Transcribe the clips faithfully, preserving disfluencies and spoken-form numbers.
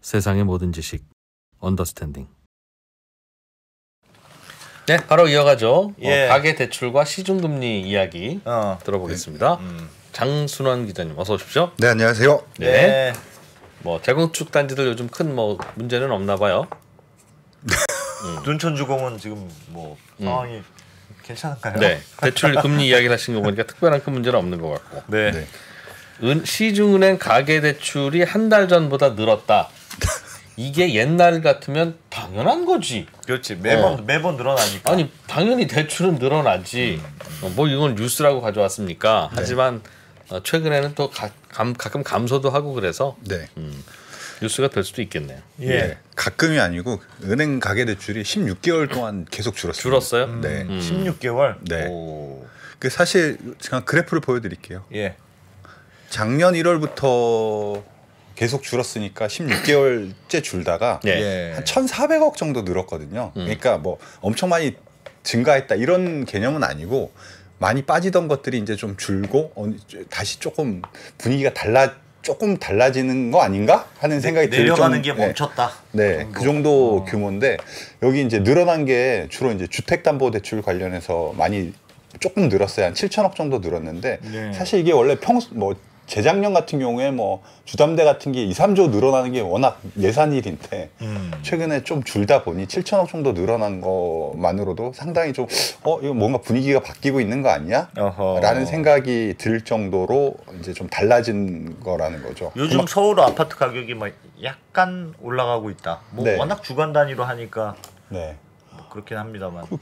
세상의 모든 지식 언더스탠딩. 네, 바로 이어가죠. 예. 어, 가계 대출과 시중금리 이야기 어. 들어보겠습니다. 음. 장순환 기자님 어서 오십시오. 네, 안녕하세요. 네. 네. 뭐 재건축 단지들 요즘 큰 뭐 문제는 없나 봐요. 음. 둔천주공은 지금 뭐 상황이 음. 괜찮은가요? 네. 대출 금리 이야기를 하신 거 보니까 특별한 큰 문제는 없는 것 같고. 네. 네. 은, 시중은행 가계 대출이 한 달 전보다 늘었다. 이게 옛날 같으면 당연한 거지. 그렇지. 매번 어. 매번 늘어나니까. 아니 당연히 대출은 늘어나지. 음. 어, 뭐 이건 뉴스라고 가져왔습니까? 네. 하지만 어, 최근에는 또 가, 감, 가끔 감소도 하고 그래서 네. 음, 뉴스가 될 수도 있겠네요. 예. 네. 가끔이 아니고 은행 가계 대출이 십육 개월 동안 계속 줄었어요. 줄었어요? 음. 네. 음. 십육 개월. 네. 오. 그 사실 제가 그래프를 보여드릴게요. 예. 작년 일월부터 계속 줄었으니까 십육 개월째 줄다가 네. 예. 한 천사백억 정도 늘었거든요. 음. 그러니까 뭐 엄청 많이 증가했다 이런 개념은 아니고 많이 빠지던 것들이 이제 좀 줄고 어, 다시 조금 분위기가 달라 조금 달라지는 거 아닌가 하는 생각이 들 내려가는 정- 게 네. 멈췄다. 네, 정도. 그 정도 어. 규모인데 여기 이제 늘어난 게 주로 이제 주택담보대출 관련해서 많이 조금 늘었어요. 한 칠천억 정도 늘었는데 네. 사실 이게 원래 평소 뭐 재작년 같은 경우에 뭐 주담대 같은 게 이, 삼조 늘어나는 게 워낙 예산일인데 음. 최근에 좀 줄다 보니 칠천억 정도 늘어난 것만으로도 상당히 좀 어 이거 뭔가 분위기가 바뀌고 있는 거 아니야? 어허. 라는 생각이 들 정도로 이제 좀 달라진 거라는 거죠. 요즘 그만- 서울 아파트 가격이 막 약간 올라가고 있다. 뭐 네. 워낙 주간 단위로 하니까 네. 뭐 그렇긴 합니다만. 그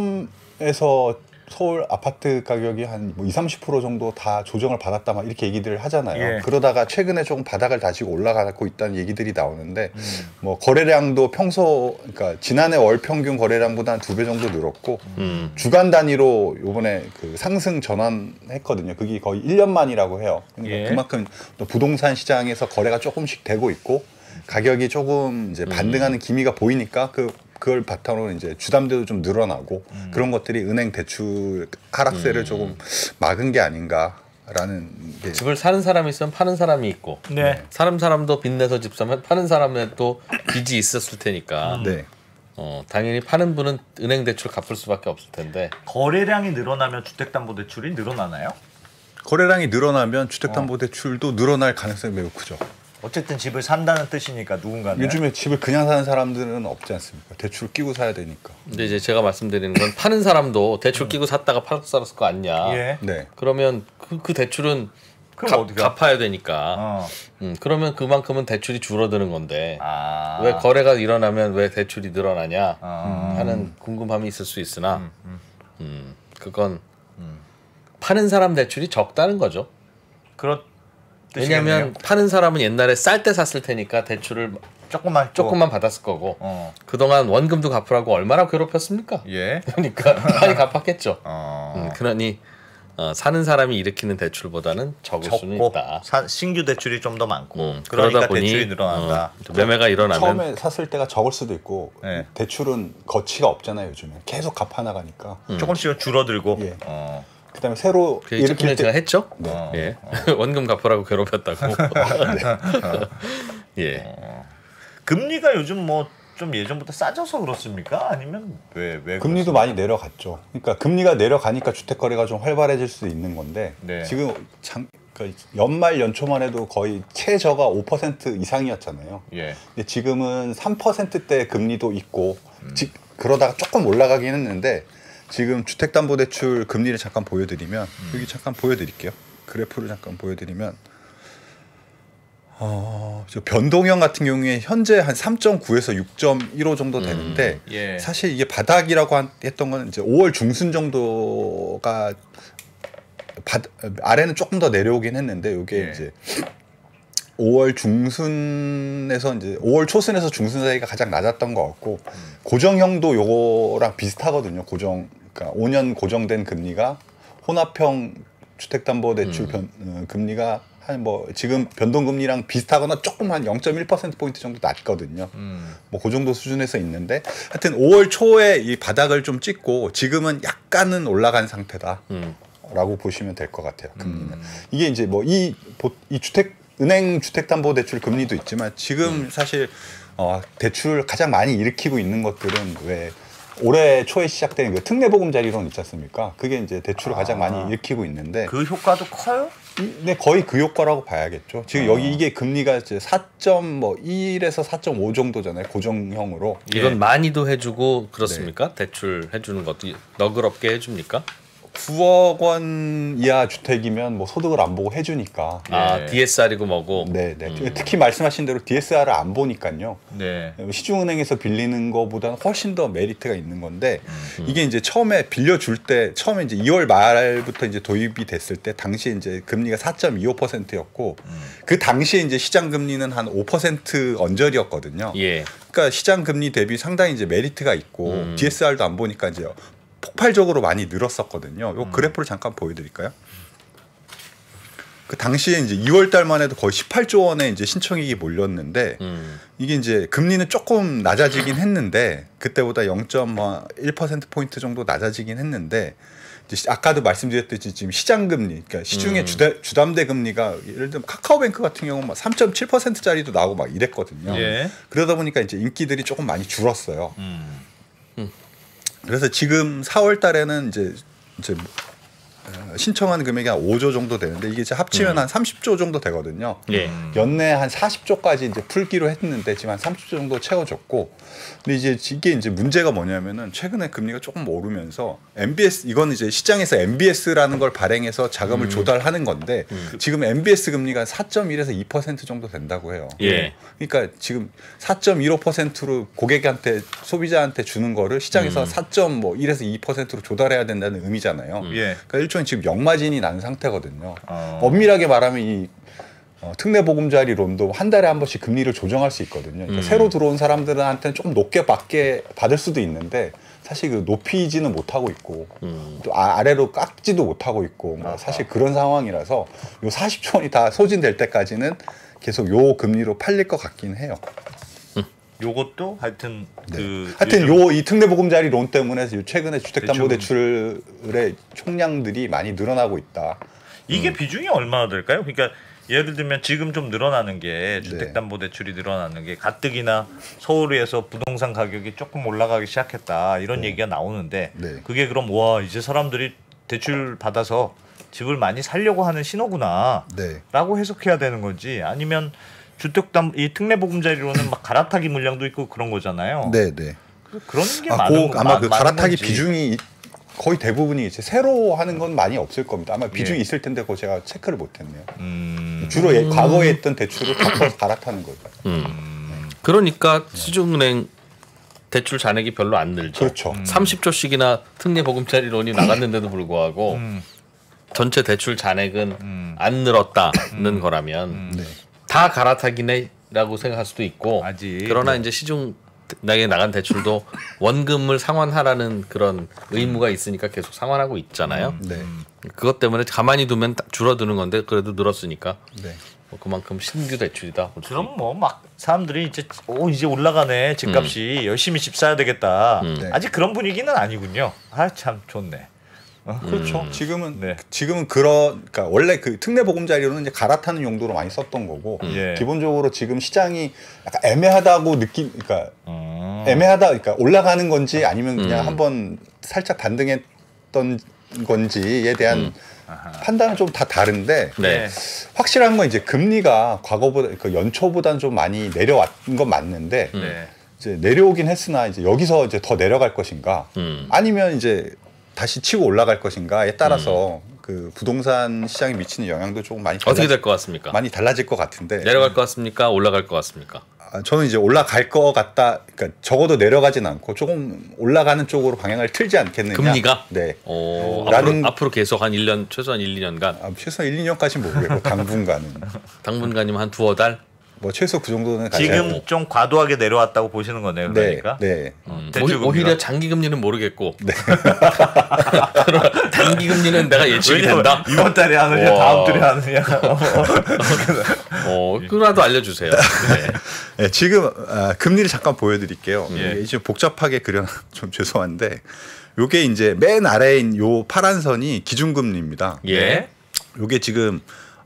고점에서 서울 아파트 가격이 한 뭐 이십, 삼십 퍼센트 정도 다 조정을 받았다 막 이렇게 얘기들 하잖아요. 예. 그러다가 최근에 조금 바닥을 다지고 올라가고 있다는 얘기들이 나오는데 음. 뭐 거래량도 평소 그러니까 지난해 월 평균 거래량보다 한 두 배 정도 늘었고 음. 주간 단위로 요번에 그 상승 전환했거든요. 그게 거의 일 년 만이라고 해요. 그러니까 예. 그만큼 또 부동산 시장에서 거래가 조금씩 되고 있고 가격이 조금 이제 반등하는 기미가 보이니까 그 그걸 바탕으로 이제 주담대도 좀 늘어나고 음. 그런 것들이 은행 대출 하락세를 음. 조금 막은 게 아닌가라는 게 집을 사는 사람이 있으면 파는 사람이 있고 네. 사는 사람도 빚내서 집 사면 파는 사람에 또 빚이 있었을 테니까 네. 어, 당연히 파는 분은 은행 대출 갚을 수밖에 없을 텐데 거래량이 늘어나면 주택담보대출이 늘어나나요? 거래량이 늘어나면 주택담보대출도 늘어날 가능성이 매우 크죠. 어쨌든 집을 산다는 뜻이니까 누군가는 요즘에 집을 그냥 사는 사람들은 없지 않습니까? 대출 끼고 사야 되니까. 근데 이제 제가 말씀드리는 건 파는 사람도 대출 끼고 샀다가 팔고 살았을 거 아니냐. 예. 네. 그러면 그, 그 대출은 그럼 갚, 어디가? 갚아야 되니까. 어. 음, 그러면 그만큼은 대출이 줄어드는 건데 아. 왜 거래가 일어나면 왜 대출이 늘어나냐 아. 하는 궁금함이 있을 수 있으나 음, 음. 음, 그건 음. 파는 사람 대출이 적다는 거죠. 그렇 왜냐하면 파는 사람은 옛날에 쌀 때 샀을 테니까 대출을 조금만 조금만 받았을 거고 어. 그동안 원금도 갚으라고 얼마나 괴롭혔습니까? 예. 그러니까 많이 갚았겠죠. 어. 음, 그러니 어, 사는 사람이 일으키는 대출보다는 적을 수는 적고 있다. 사, 신규 대출이 좀 더 많고 음, 그러니까 그러다 보니 대출이 늘어난다. 어, 매매가 일어나면 처음에 샀을 때가 적을 수도 있고 네. 대출은 거치가 없잖아요. 요즘에 계속 갚아 나가니까. 음. 조금씩은 줄어들고. 예. 어. 그다음에 새로 그게 일으킬 제가 했죠. 네. 어. 예, 원금 갚으라고 괴롭혔다고. 예, 금리가 요즘 뭐 좀 예전보다 싸져서 그렇습니까? 아니면 왜 왜? 금리도 많이 내려갔죠. 그러니까 금리가 내려가니까 주택 거래가 좀 활발해질 수도 있는 건데 네. 지금 장, 그러니까 연말 연초만 해도 거의 최저가 오 퍼센트 이상이었잖아요. 예. 근데 지금은 삼 퍼센트대 금리도 있고 지, 그러다가 조금 올라가긴 했는데 지금 주택담보대출 금리를 잠깐 보여드리면 음. 여기 잠깐 보여드릴게요. 그래프를 잠깐 보여드리면 어, 저 변동형 같은 경우에 현재 한 삼 점 구에서 육 점 일오 정도 되는데 음, 예. 사실 이게 바닥이라고 한, 했던 건 이제 오월 중순 정도가 바, 아래는 조금 더 내려오긴 했는데 이게 예. 이제 오월 중순에서 이제 오월 초순에서 중순 사이가 가장 낮았던 것 같고 음. 고정형도 요거랑 비슷하거든요. 고정 그러니까 오 년 고정된 금리가 혼합형 주택담보대출 음. 변, 어, 금리가 한 뭐 지금 변동금리랑 비슷하거나 조금 한 영 점 일 퍼센트 포인트 정도 낮거든요. 음. 뭐 그 정도 수준에서 있는데 하여튼 오월 초에 이 바닥을 좀 찍고 지금은 약간은 올라간 상태다. 음. 라고 보시면 될 것 같아요. 금리는 음. 이게 이제 뭐 이 이 주택 은행 주택담보대출 금리도 있지만 지금 음. 사실 어, 대출 가장 많이 일으키고 있는 것들은 왜 올해 초에 시작된 그 특례보금자리론 있지 않습니까? 그게 이제 대출을 아, 가장 많이 일으키고 있는데 그 효과도 커요? 네, 거의 그 효과라고 봐야겠죠. 지금 어. 여기 이게 금리가 이제 사 점 일에서 사 점 오 정도잖아요. 고정형으로. 이건 예. 많이도 해주고 그렇습니까? 네. 대출 해주는 것도 너그럽게 해줍니까? 구억 원 이하 주택이면 뭐 소득을 안 보고 해주니까. 아, 네. 디에스알이고 뭐고. 네, 네. 음. 특히 말씀하신 대로 디에스알을 안 보니까요. 네. 시중은행에서 빌리는 것보다는 훨씬 더 메리트가 있는 건데 음. 이게 이제 처음에 빌려줄 때 처음에 이제 이월 말부터 이제 도입이 됐을 때 당시에 이제 금리가 사 점 이오 퍼센트였고 음. 그 당시에 이제 시장 금리는 한 오 퍼센트 언저리였거든요. 예. 그러니까 시장 금리 대비 상당히 이제 메리트가 있고 음. 디에스알도 안 보니까 이제 폭발적으로 많이 늘었었거든요. 요 그래프를 잠깐 보여드릴까요? 그 당시에 이제 이월 달만 해도 거의 십팔조 원의 이제 신청액이 몰렸는데 음. 이게 이제 금리는 조금 낮아지긴 했는데 그때보다 영 점 일 퍼센트 포인트 정도 낮아지긴 했는데 이제 아까도 말씀드렸듯이 지금 시장 금리, 그러니까 시중의 음. 주다, 주담대 금리가 예를 들면 카카오뱅크 같은 경우는 삼 점 칠 퍼센트짜리도 나오고 막 이랬거든요. 예. 그러다 보니까 이제 인기들이 조금 많이 줄었어요. 음. 그래서 지금 사월 달에는 이제 이제 신청한 금액이 한 오조 정도 되는데 이게 이제 합치면 음. 한 삼십조 정도 되거든요. 예. 연내 한 사십조까지 이제 풀기로 했는데 지금 한 삼십조 정도 채워졌고, 근데 이제 이게 이제 문제가 뭐냐면은 최근에 금리가 조금 오르면서 엠비에스 이건 이제 시장에서 엠비에스라는 걸 발행해서 자금을 음. 조달하는 건데 음. 지금 엠비에스 금리가 사 점 일에서 이 퍼센트 정도 된다고 해요. 예. 그러니까 지금 사 점 일오 퍼센트로 고객한테 소비자한테 주는 거를 시장에서 음. 사 점 일에서 이 퍼센트로 조달해야 된다는 의미잖아요. 음. 예. 그러니까 일종의 지금 역마진이 난 상태거든요. 어. 엄밀하게 말하면 이 어, 특례보금자리론도 한 달에 한 번씩 금리를 조정할 수 있거든요. 그러니까 음. 새로 들어온 사람들한테는 조금 높게 받게 받을 수도 있는데 사실 그 높이지는 못하고 있고 음. 또 아, 아래로 깎지도 못하고 있고 뭐 사실 그런 상황이라서 요 사십조 원이 다 소진될 때까지는 계속 요 금리로 팔릴 것 같긴 해요. 요것도 하여튼 네. 그 하여튼 요 이 특례보금자리론 때문에 최근에 주택담보대출의 총량들이 많이 늘어나고 있다. 이게 음. 비중이 얼마나 될까요? 그러니까 예를 들면 지금 좀 늘어나는 게 주택담보대출이 늘어나는 게 가뜩이나 서울에서 부동산 가격이 조금 올라가기 시작했다 이런 네. 얘기가 나오는데 네. 그게 그럼 와 이제 사람들이 대출 받아서 집을 많이 살려고 하는 신호구나 네. 라고 해석해야 되는 건지 아니면 주택담 이 특례보금자리로는 막 갈아타기 물량도 있고 그런 거잖아요. 네, 네. 그런 게 아, 많은 고, 아마 마, 그 갈아타기 건지. 비중이 거의 대부분이 이제 새로 하는 건 많이 없을 겁니다. 아마 비중이 예. 있을 텐데 그거 제가 체크를 못했네요. 음. 주로 예, 과거에 했던 대출을 덮어서 갈아타는 거죠. 음. 음. 그러니까 시중은행 대출 잔액이 별로 안 늘죠. 그렇죠. 음. 삼십조씩이나 특례보금자리론이 나갔는데도 불구하고 음. 전체 대출 잔액은 음. 안 늘었다는 음. 거라면 음. 네. 다 갈아타기네라고 생각할 수도 있고 아직. 그러나 네. 이제 시중 나게 나간 대출도 원금을 상환하라는 그런 의무가 있으니까 계속 상환하고 있잖아요. 음, 네. 그것 때문에 가만히 두면 줄어드는 건데 그래도 늘었으니까 네. 뭐 그만큼 신규 대출이다. 그럼 뭐 막 사람들이 이제 오 이제 올라가네 집값이 음. 열심히 집 사야 되겠다. 음. 네. 아직 그런 분위기는 아니군요. 아 참 좋네. 어, 그렇죠. 음. 지금은 네. 지금은 그런 그러니까 원래 그 특례보금자리로는 이제 갈아타는 용도로 많이 썼던 거고 음. 예. 기본적으로 지금 시장이 약간 애매하다고 느낌 그러니까 음. 애매하다 그러니까 올라가는 건지 아니면 그냥 음. 한번 살짝 단등했던 건지에 대한 음. 판단은 좀 다 다른데 네. 확실한 건 이제 금리가 과거보다 그 연초보다는 좀 많이 내려왔던 건 맞는데 음. 네. 이제 내려오긴 했으나 이제 여기서 이제 더 내려갈 것인가 음. 아니면 이제 다시 치고 올라갈 것인가에 따라서 음. 그 부동산 시장에 미치는 영향도 조금 많이 달라질, 어떻게 될 것 같습니까? 많이 달라질 것 같은데 내려갈 것 같습니까? 올라갈 것 같습니까? 아, 저는 이제 올라갈 것 같다. 그러니까 적어도 내려가진 않고 조금 올라가는 쪽으로 방향을 틀지 않겠느냐. 금리가? 네. 오, 라는- 앞으로, 앞으로 계속 한 일 년 최소한 일, 이 년간 아, 최소 일, 이 년까지는 모르겠고 당분간은 당분간이면 한 두어 달. 뭐 최소 그 정도는 가져야 지금 하고. 좀 과도하게 내려왔다고 보시는 거네요. 네, 그러니까. 네. 음, 대출 오히- 오히려 금리가? 장기 금리는 모르겠고 단기 금리는 내가 예측이 왜냐면 된다. 이번 달에 하느냐 와. 다음 달에 하느냐. 어, 그라도 알려주세요. 네. 네, 지금 아, 금리를 잠깐 보여드릴게요. 예. 이게 좀 복잡하게 그려 좀 죄송한데, 요게 이제 맨 아래인 요 파란 선이 기준금리입니다. 예. 요게 지금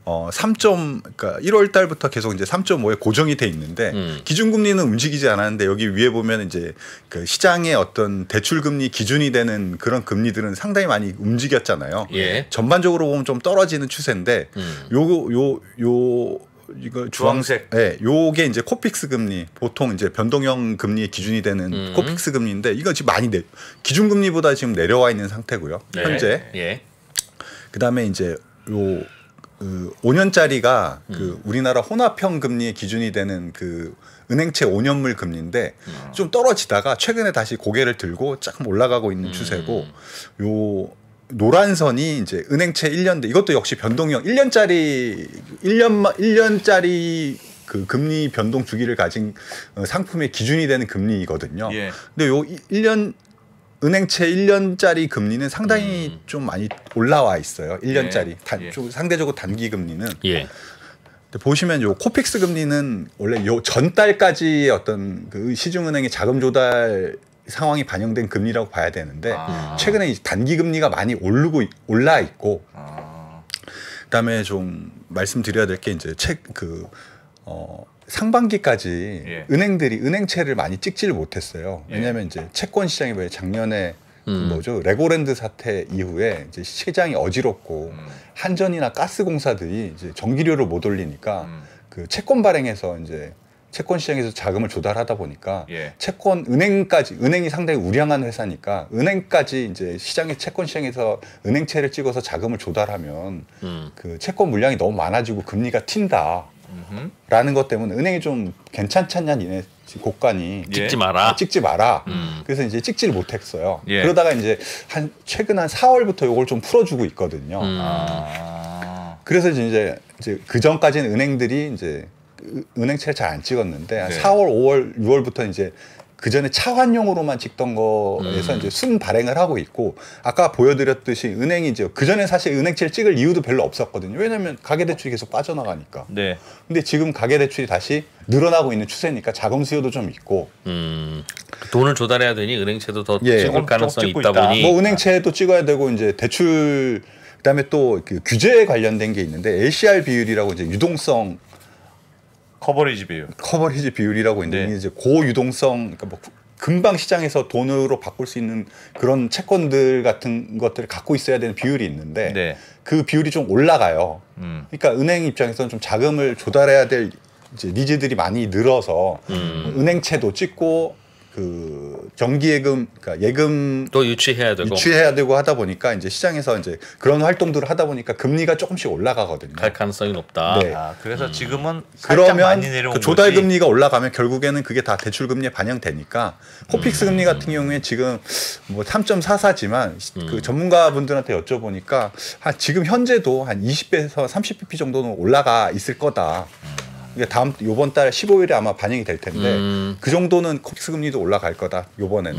어, 삼 점 그러니까 일월 달부터 계속 이제 삼 점 오에 고정이 돼 있는데 음. 기준금리는 움직이지 않았는데 여기 위에 보면 이제 그 시장의 어떤 대출금리 기준이 되는 그런 금리들은 상당히 많이 움직였잖아요. 예. 전반적으로 보면 좀 떨어지는 추세인데 음. 요거 요 요 이거 주황색. 네, 요게 이제 코픽스 금리 보통 이제 변동형 금리의 기준이 되는 음. 코픽스 금리인데 이거 지금 많이 내 기준금리보다 지금 내려와 있는 상태고요. 네. 현재. 예. 그다음에 이제 요 그 오 년짜리가 음. 그 우리나라 혼합형 금리의 기준이 되는 그 은행채 오 년물 금리인데 음. 좀 떨어지다가 최근에 다시 고개를 들고 조금 올라가고 있는 음. 추세고 요 노란 선이 이제 은행채 일 년대 이것도 역시 변동형 일 년짜리 일 년만 일 년짜리 그 금리 변동 주기를 가진 어, 상품의 기준이 되는 금리거든요. 예. 근데 요 일 년 은행채 일 년짜리 금리는 상당히 음. 좀 많이 올라와 있어요. 일 년짜리 예. 단, 예. 좀 상대적으로 단기 금리는. 예. 근데 보시면 요 코픽스 금리는 원래 요 전달까지의 어떤 그 시중은행의 자금 조달 상황이 반영된 금리라고 봐야 되는데 아. 최근에 이 단기 금리가 많이 오르고 있- 올라 있고 아. 그다음에 좀 말씀드려야 될 게 이제 책그 어, 상반기까지 예. 은행들이 은행채를 많이 찍지를 못했어요. 예. 왜냐하면 이제 채권 시장이 왜 작년에 그 음. 뭐죠 레고랜드 사태 이후에 이제 시장이 어지럽고 음. 한전이나 가스공사들이 이제 전기료를 못 올리니까 음. 그 채권 발행해서 이제 채권 시장에서 자금을 조달하다 보니까 예. 채권 은행까지 은행이 상당히 우량한 회사니까 은행까지 이제 시장의 채권 시장에서 은행채를 찍어서 자금을 조달하면 음. 그 채권 물량이 너무 많아지고 금리가 튄다. 음흠. 라는 것 때문에 은행이 좀 괜찮지 않냐 니네 고간이 예. 찍지 마라. 찍지 마라. 음. 그래서 이제 찍지를 못했어요. 예. 그러다가 이제 한 최근 한 사월부터 이걸 좀 풀어주고 있거든요. 음. 아. 그래서 이제 이제 그 전까지는 은행들이 이제 은- 은행채를 잘 안 찍었는데 한 네. 사월, 오월, 유월부터 이제 그 전에 차환용으로만 찍던 거에서 음. 이제 순 발행을 하고 있고 아까 보여드렸듯이 은행이 이제 그 전에 사실 은행채를 찍을 이유도 별로 없었거든요. 왜냐하면 가계대출이 계속 빠져나가니까. 네. 근데 지금 가계대출이 다시 늘어나고 있는 추세니까 자금 수요도 좀 있고 음. 돈을 조달해야 되니 은행채도 더 예. 찍을 조금 가능성이 찍고 있다 있다. 보니 뭐 은행채도 찍어야 되고 이제 대출 그다음에 또 그 규제에 관련된 게 있는데 엘씨알 비율이라고 이제 유동성 커버리지 비율. 커버리지 비율이라고 있는데 네. 이게 이제 고유동성 그러니까 뭐 금방 시장에서 돈으로 바꿀 수 있는 그런 채권들 같은 것들을 갖고 있어야 되는 비율이 있는데 네. 그 비율이 좀 올라가요. 음. 그러니까 은행 입장에서는 좀 자금을 조달해야 될 이제 니즈들이 많이 늘어서 음. 은행채도 찍고 그 정기예금 그러니까 예금 또 유치해야 되고 유치해야 되고 하다 보니까 이제 시장에서 이제 그런 활동들을 하다 보니까 금리가 조금씩 올라가거든요. 갈 가능성이 높다. 네. 아, 그래서 지금은 살짝 그러면 많이 내려온 그 조달 거지. 금리가 올라가면 결국에는 그게 다 대출 금리에 반영되니까 코픽스 금리 같은 경우에 지금 뭐 삼 점 사사지만 음. 그 전문가분들한테 여쭤보니까 한 지금 현재도 한 이십 배에서 삼십 비피 정도는 올라가 있을 거다. 그러니까 다음 요번 달 십오 일에 아마 반영이 될 텐데 음. 그 정도는 코픽스 금리도 올라갈 거다. 요번에는.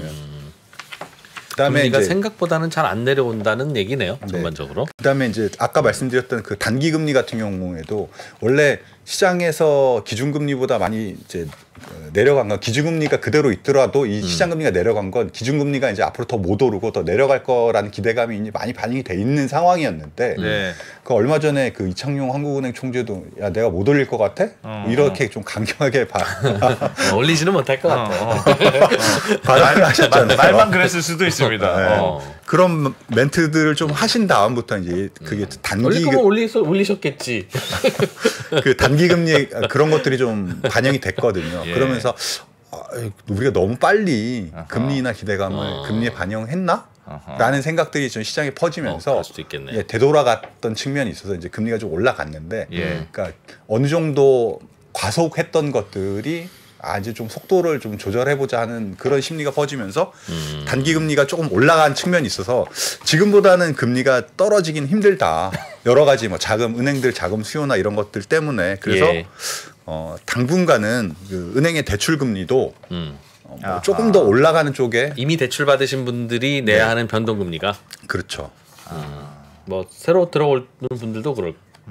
그다음에 금리가 이제 생각보다는 잘 안 내려온다는 얘기네요. 전반적으로. 그다음에 이제 아까 말씀드렸던 그 단기 금리 같은 경우에도 원래 시장에서 기준금리보다 많이 이제 어, 내려간 건 기준금리가 그대로 있더라도 이 시장금리가 내려간 건 기준금리가 이제 앞으로 더 못 오르고 더 내려갈 거라는 기대감이 이제 많이 반영이 돼 있는 상황이었는데 네. 그 얼마 전에 그 이창용 한국은행 총재도 야 내가 못 올릴 것 같아? 어, 이렇게 좀 강경하게 봐 어, 올리지는 못할 것 어, 같아. 어. 발언을 하셨잖아요. 말만 그랬을 수도 있습니다. 네. 어. 그런 멘트들을 좀 하신 다음부터 이제 그게 단기 올릴 그- 거면 올리, 올리셨겠지. 그 단기 금리 그런 것들이 좀 반영이 됐거든요. 예. 그러면서 아, 우리가 너무 빨리 아하. 금리나 기대감을 어. 금리에 반영했나? 아하. 라는 생각들이 좀 시장에 어, 퍼지면서 그럴 수도 있겠네. 예, 되돌아갔던 측면이 있어서 이제 금리가 좀 올라갔는데 예. 그러니까 어느 정도 과속했던 것들이 아 이제 좀 속도를 좀 조절해보자 하는 그런 심리가 퍼지면서 음. 단기 금리가 조금 올라간 측면이 있어서 지금보다는 금리가 떨어지긴 힘들다. 여러 가지 뭐 자금 은행들 자금 수요나 이런 것들 때문에 그래서 예. 어, 당분간은 그 은행의 대출 금리도 음. 어, 뭐 아하. 조금 더 올라가는 쪽에 이미 대출 받으신 분들이 내야 네. 하는 변동금리가 그렇죠. 뭐 새로 들어오는 분들도 그럴 음.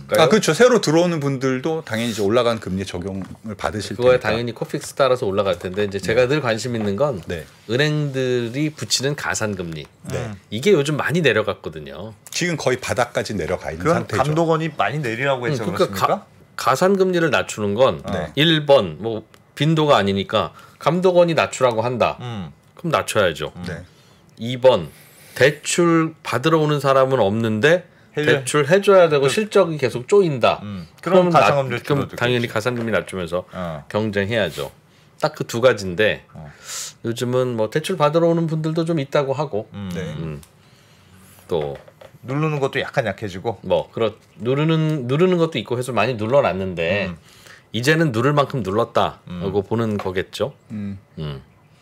아 그렇죠. 새로 들어오는 분들도 당연히 이제 올라간 금리 적용을 받으실 그거에 테니까. 당연히 코픽스 따라서 올라갈 텐데 이제 제가 늘 관심 있는 건 네. 은행들이 붙이는 가산금리. 네. 이게 요즘 많이 내려갔거든요. 지금 거의 바닥까지 내려가 있는 그건 상태죠. 감독원이 많이 내리라고 해서 그러니까 그렇습니까? 가, 가산금리를 낮추는 건 네. 일 번 뭐 빈도가 아니니까 감독원이 낮추라고 한다. 음. 그럼 낮춰야죠. 네. 이 번 대출 받으러 오는 사람은 없는데 해줘- 대출 해줘야 되고 실적이 계속 쪼인다. 음. 그럼 그러면 가산금리 낮- 그럼 줄어들겠지. 당연히 가산금리 낮추면서 어. 경쟁해야죠. 딱 그 두 가지인데 어. 요즘은 뭐 대출 받으러 오는 분들도 좀 있다고 하고 음. 네. 음, 또 누르는 것도 약간 약해지고. 뭐 그렇 누르는 누르는 것도 있고 해서 많이 눌러놨는데 음. 이제는 누를 만큼 눌렀다라고 보는 거겠죠. 음. 음.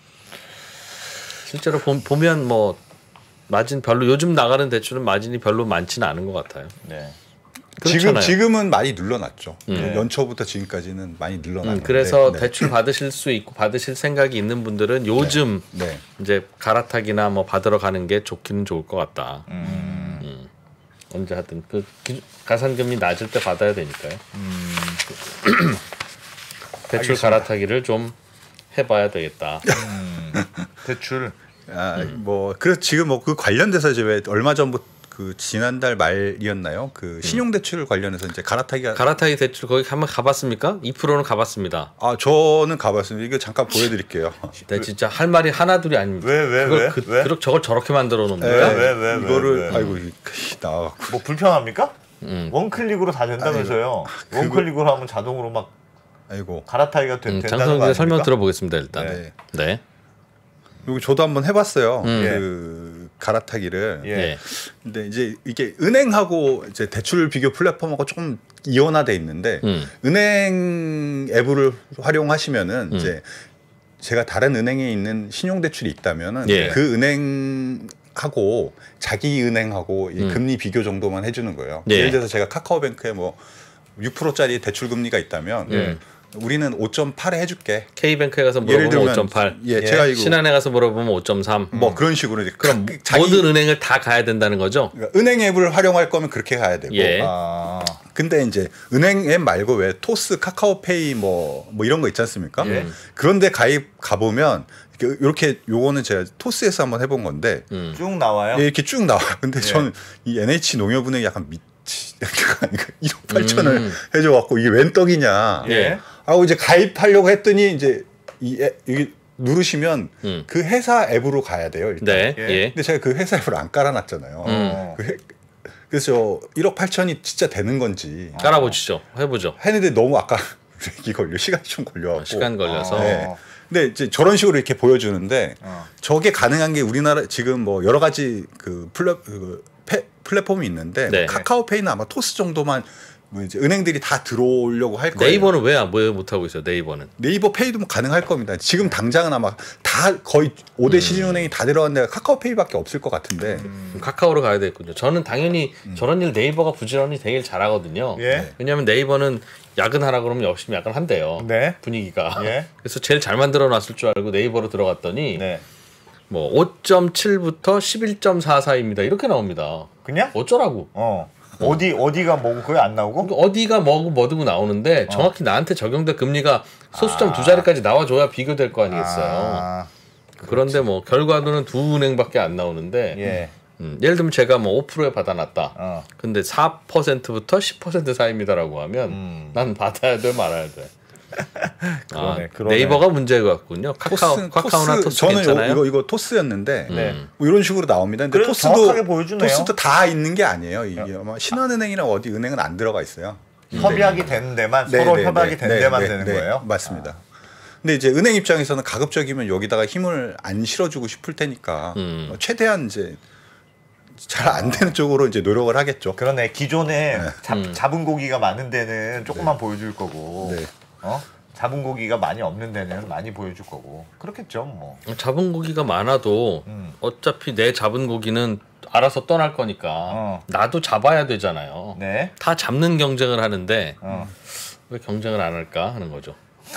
실제로 보, 보면 뭐 마진 별로 요즘 나가는 대출은 마진이 별로 많지는 않은 것 같아요. 네. 지금 그렇잖아요. 지금은 많이 늘어났죠. 음. 연초부터 지금까지는 많이 늘어났는데. 음, 그래서 네. 대출 받으실 수 있고 받으실 생각이 있는 분들은 요즘 네. 이제 갈아타기나 뭐 받으러 가는 게 좋기는 좋을 것 같다. 음. 언제 하든 그 기- 가산금리 낮을 때 받아야 되니까요. 음. 대출 알겠습니다. 갈아타기를 좀 해봐야 되겠다. 음. 대출. 아, 뭐 그래서 지금 뭐 그 관련돼서 이제 왜 얼마 전부터 그 지난달 말이었나요? 그 신용대출 관련해서 이제 갈아타기가 갈아타기 대출 거기 한번 가봤습니까? 이 퍼센트는 가봤습니다. 아 저는 가봤습니다. 이거 잠깐 보여드릴게요. 네, 진짜 할 말이 하나둘이 아닙니다. 왜, 왜, 그걸 왜? 그, 왜? 그렇게 저걸 저렇게 만들어 놓습니까? 왜, 왜, 왜, 왜, 이거를 왜? 아이고 나 뭐 불편합니까? 음. 원클릭으로 다 된다면서요. 원클릭으로 하면 자동으로 막 아이고 갈아타기가 되, 음, 된다는 거 장성규 아닙니까? 설명 들어보겠습니다. 일단. 네. 네. 여기 저도 한번 해봤어요. 음. 그 갈아타기를. 예. 네. 근데 이제 이게 은행하고 이제 대출 비교 플랫폼하고 조금 이원화돼 있는데 음. 은행 앱을 활용하시면은 음. 이제 제가 다른 은행에 있는 신용대출이 있다면은 예. 그 은행하고 자기 은행하고 이 음. 금리 비교 정도만 해주는 거예요. 예. 예를 들어서 제가 카카오뱅크에 뭐 육 퍼센트짜리 대출 금리가 있다면 예. 우리는 오 점 팔에 해줄게. K뱅크에 가서 예를 물어보면 들면 오 점 팔. 예, 예. 제가 이거 신한에 가서 물어보면 오 점 삼. 뭐 그런 식으로 이제 그럼 각- 자기 모든 은행을 다 가야 된다는 거죠? 그러니까 은행 앱을 활용할 거면 그렇게 가야 되고. 예. 아. 근데 이제 은행 앱 말고 왜 토스, 카카오페이 뭐, 뭐 이런 거 있지 않습니까? 예. 그런데 가입 가보면 이렇게 요거는 제가 토스에서 한번 해본 건데 음. 쭉 나와요. 예, 이렇게 쭉 나와요. 근데 예. 저는 이 엔에이치 농협은행이 약간 미치 그러니까 일억 팔천을 음. 해줘갖고 이게 웬 떡이냐. 예. 하고 이제 가입하려고 했더니 이제 이 앱, 여기 누르시면 음. 그 회사 앱으로 가야 돼요. 일단. 네. 예. 예. 근데 제가 그 회사 앱을 안 깔아놨잖아요. 어. 그 회- 그래서 저 일억 팔천이 진짜 되는 건지 깔아보시죠. 해보죠. 했는데 너무 아까 렉이 걸려 시간이 좀 걸려갖고 시간 걸려서. 어. 네. 근데 이제 저런 식으로 이렇게 보여주는데 어. 저게 가능한 게 우리나라 지금 뭐 여러 가지 그 플랫 그 페- 플랫폼이 있는데 네. 카카오페이는 아마 토스 정도만 뭐 이제 은행들이 다 들어오려고 할 거예요. 네이버는 왜 못 하고 있어요? 네이버는. 네이버 페이도 뭐 가능할 겁니다. 지금 당장은 아마 다 거의 오 대 시중은행이 다 들어간 데가 카카오페이밖에 없을 것 같은데 그럼 카카오로 가야 되겠군요. 저는 당연히 저런 일 네이버가 부지런히 되게 잘하거든요. 예. 왜냐하면 네이버는 야근하라 그러면 열심히 야근한대요. 네. 분위기가. 예. 그래서 제일 잘 만들어 놨을 줄 알고 네이버로 들어갔더니 네. 뭐 오 점 칠부터 십일 점 사 사이입니다. 이렇게 나옵니다. 그냥? 어쩌라고? 어. 어디 어디가 뭐고 그게 안 나오고? 그러니까 어디가 뭐고 뭐고 나오는데 정확히 나한테 적용될 금리가 소수점 두 자리까지 나와줘야 비교될 거 아니겠어요. 아. 그런데 뭐 결과도는 두 은행밖에 안 나오는데 예. 음, 예를 들면 제가 뭐 오 퍼센트에 받아놨다. 어. 근데 사 퍼센트부터 십 퍼센트 사이입니다라고 하면 음. 난 받아야 돼 말아야 돼. 그러네, 아, 그러네. 네이버가 문제가 같군요. 카카오, 토스, 카카오나 토스, 저는 괜찮아요? 이거 이거 토스였는데 네. 뭐 이런 식으로 나옵니다. 근데 그래도 토스도 정확하게 보여주네요. 토스도 다 있는 게 아니에요. 이게 아마 신한은행이나 어디 은행은 안 들어가 있어요. 협약이 되는 데만 네, 서로 네, 협약이 네, 되는 네, 데만 네, 되는 네, 거예요? 맞습니다. 근데 이제 은행 입장에서는 가급적이면 여기다가 힘을 안 실어주고 싶을 테니까 음. 어, 최대한 이제 잘 안 되는 쪽으로 이제 노력을 하겠죠. 그러네. 기존에 잡, 음. 잡은 고기가 많은 데는 조금만 보여줄 거고, 네. 어? 잡은 고기가 많이 없는 데는 많이 보여줄 거고, 그렇겠죠, 뭐. 잡은 고기가 많아도 음. 어차피 내 잡은 고기는 알아서 떠날 거니까 어. 나도 잡아야 되잖아요. 네. 다 잡는 경쟁을 하는데 어. 왜 경쟁을 안 할까 하는 거죠.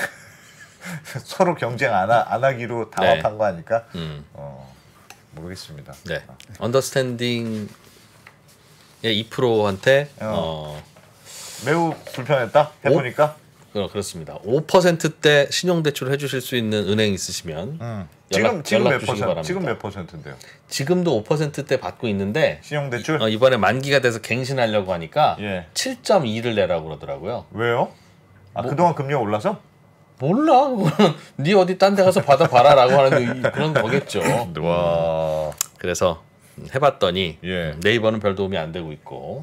서로 경쟁 안, 하, 안 하기로 네. 다합한 거 아닐까? 음. 어, 모르겠습니다. 네. 언더스탠딩의 이 퍼센트한테 어. 어. 매우 불편했다. 해보니까. 어, 그렇습니다. 오 퍼센트대 신용대출 해주실 수 있는 은행 있으시면 음. 연락, 지금 지금 연락 몇 주시기 퍼센트? 바랍니다. 지금 몇 퍼센트인데요? 지금도 오 퍼센트대 받고 있는데 신용대출? 어, 이번에 만기가 돼서 갱신하려고 하니까 예. 칠 점 이를 내라고 그러더라고요. 왜요? 아 뭐- 그동안 금리가 올라서? 몰라. 그거는 네 어디 딴 데 가서 받아봐라라고 하는 이- 그런 거겠죠. 와. 그래서 해봤더니 예. 네이버는 별 도움이 안 되고 있고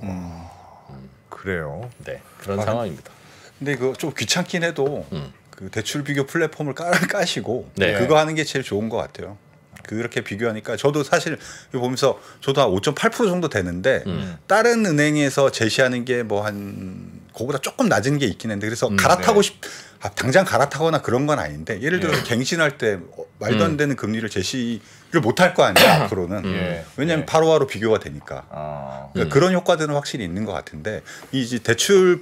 그래요. 네 그런 아, 상황입니다. 근데 그거 좀 귀찮긴 해도 음. 그 대출 비교 플랫폼을 깔, 까시고 네. 그거 하는 게 제일 좋은 것 같아요. 그렇게 비교하니까 저도 사실 이거 보면서 저도 한 오 점 팔 퍼센트 정도 되는데 음. 다른 은행에서 제시하는 게 뭐 한 그거보다 조금 낮은 게 있긴 한데 그래서 음, 갈아타고 네. 싶 아, 당장 갈아타거나 그런 건 아닌데 예를 들어서 갱신할 때 어, 말도 안 음. 되는 금리를 제시를 못할 거 아니야 앞으로는 예. 왜냐하면 예. 바로바로 비교가 되니까 아. 그러니까 그런 효과들은 확실히 있는 것 같은데 이 이제 대출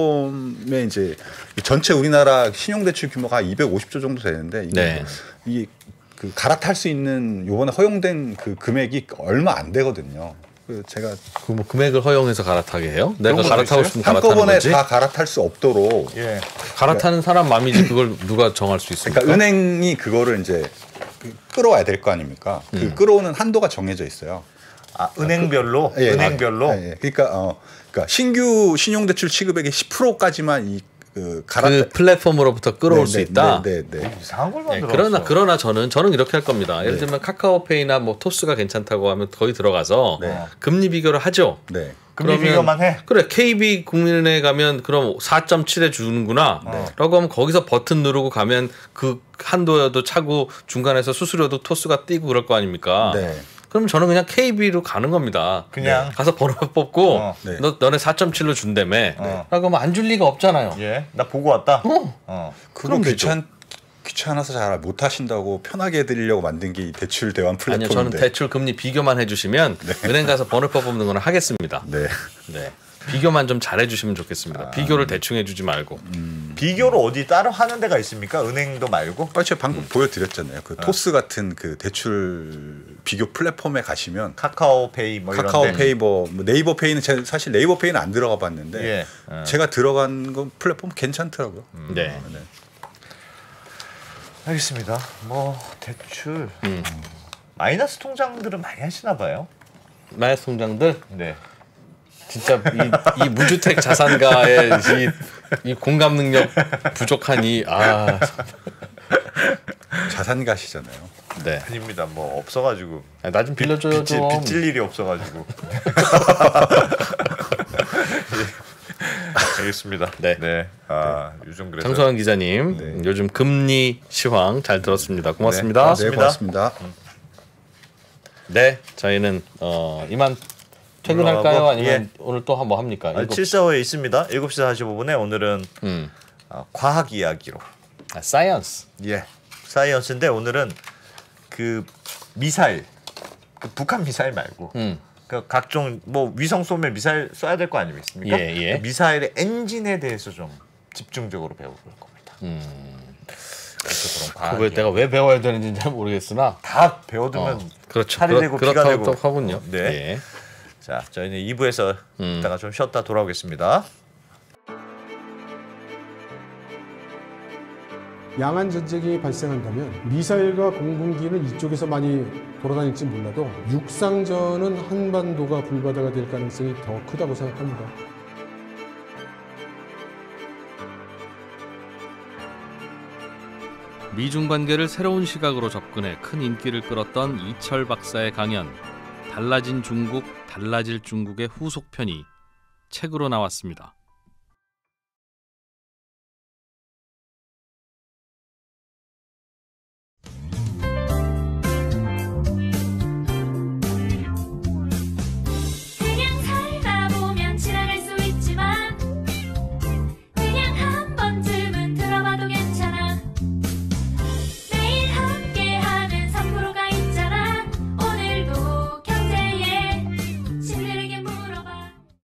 플랫폼에 이제 전체 우리나라 신용대출 규모가 이백오십조 정도 되는데 이게 네. 이 그 갈아탈 수 있는 요번에 허용된 그 금액이 얼마 안 되거든요. 그 제가 그 뭐 금액을 허용해서 갈아타게 해요? 내가 그런 거 갈아타고 있어요? 싶으면 갈아타는 한꺼번에 거지. 다 갈아탈 수 없도록 예. 갈아타는 사람 마음이지 그걸 누가 정할 수 있습니까? 그러니까 은행이 그거를 이제 그 끌어와야 될 거 아닙니까? 그 음. 끌어오는 한도가 정해져 있어요. 아 은행별로 예, 은행별로. 예, 예. 그러니까 어 그러니까 신규 신용대출 취급액의 십 퍼센트까지만 이 그 갈아 그 플랫폼으로부터 끌어올 네, 수 네, 있다. 네, 네, 네. 이상한 걸 네, 만들었어. 그러나 그러나 저는 저는 이렇게 할 겁니다. 예를 네. 들면 카카오페이나 뭐 토스가 괜찮다고 하면 거기 들어가서 네. 금리 비교를 하죠. 네. 금리 그러면- 비교만 해. 그래 케이비 국민은행에 가면 그럼 사 점 칠에 주는구나 네. 라고 하면 거기서 버튼 누르고 가면 그 한도여도 차고 중간에서 수수료도 토스가 띄고 그럴 거 아닙니까? 네. 그럼 저는 그냥 케이비로 가는 겁니다. 그냥. 가서 번호 뽑고 어, 네. 너, 너네 사 점 칠로 준다며 네. 라고 하면 안 줄 리가 없잖아요. 예. 나 보고 왔다. 어. 어. 그거 그럼 되죠. 귀찮 귀찮아서 잘 못 하신다고 편하게 해드리려고 만든 게 이 대출 대환 아니요, 플랫폼인데. 저는 대출 금리 비교만 해주시면 은행 가서 번호표 뽑는 거는 하겠습니다. 네. 네, 비교만 좀 잘해주시면 좋겠습니다. 비교를 대충 해주지 말고. 비교를 어디 따로 하는 데가 있습니까? 은행도 말고? 아, 제가 방금 보여드렸잖아요. 그 토스 같은 그 대출 비교 플랫폼에 가시면 카카오페이 뭐 이런 데. 카카오페이 뭐, 뭐 네이버페이는 제가 사실 네이버페이는 안 들어가 봤는데 예. 어. 제가 들어간 건 플랫폼 괜찮더라고요. 네. 네. 알겠습니다. 뭐 대출 음. 마이너스 통장들은 많이 하시나 봐요. 마이너스 통장들 네. 진짜 이, 이 무주택 자산가의 이, 이 공감 능력 부족한 이 아, 자산가시잖아요. 네. 아닙니다. 뭐 없어가지고 나 좀 빌려줘요 빚질, 좀. 빚질 일이 없어가지고. 알겠습니다. 네. 네. 아 요즘 그래서 장소환 기자님, 요즘 금리 시황 잘 들었습니다. 고맙습니다. 네, 네, 고맙습니다. 네, 저희는 어, 이만 퇴근할까요? 올라가고, 아니면 예. 오늘 또 뭐 합니까? 아, 일곱- 칠사오에 있습니다. 일곱 시 사십오 분에 오늘은 음, 아, 과학 이야기로. 아, 사이언스. 예. 사이언스인데 오늘은 그 미사일, 그 북한 미사일 말고 음, 그 각종 뭐 위성 쏘면 미사일 쏴야 될 거 아니겠습니까? 예, 예. 그 미사일의 엔진에 대해서 좀 집중적으로 배워볼 겁니다. 음. 그래서 그런 과학 그걸 이야기. 내가 왜 배워야 되는지 잘 모르겠으나. 다 배워두면 어, 그렇죠. 살이 되고 피가 그렇다고 되고. 또 하군요. 네. 예. 자, 저희는 이 부에서 음. 이따가 좀 쉬었다 돌아오겠습니다. 양안 전쟁이 발생한다면 미사일과 공군기는 이쪽에서 많이 돌아다닐지 몰라도 육상전은 한반도가 불바다가 될 가능성이 더 크다고 생각합니다. 미중 관계를 새로운 시각으로 접근해 큰 인기를 끌었던 이철 박사의 강연 달라진 중국, 달라질 중국의 후속편이 책으로 나왔습니다.